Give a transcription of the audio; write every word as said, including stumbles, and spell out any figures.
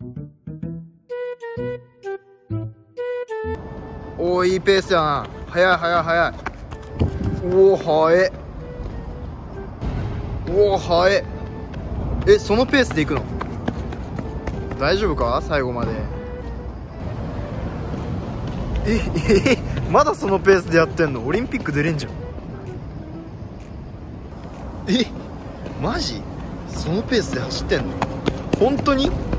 おー、いいペースやな。速い速い速い。おお、速い。おお、速い。え、そのペースでいくの大丈夫か、最後まで。ええまだそのペースでやってんの？オリンピック出れんじゃん。え、マジそのペースで走ってんの？本当に？